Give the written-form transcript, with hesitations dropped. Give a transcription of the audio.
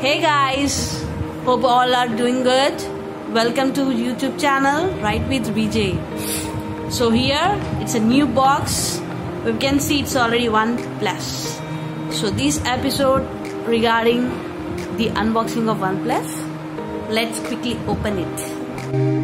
Hey guys, hope all are doing good. Welcome to YouTube channel Right with BJ. So here it's a new box. We can see it's already OnePlus. So this episode regarding the unboxing of OnePlus. Let's quickly open it.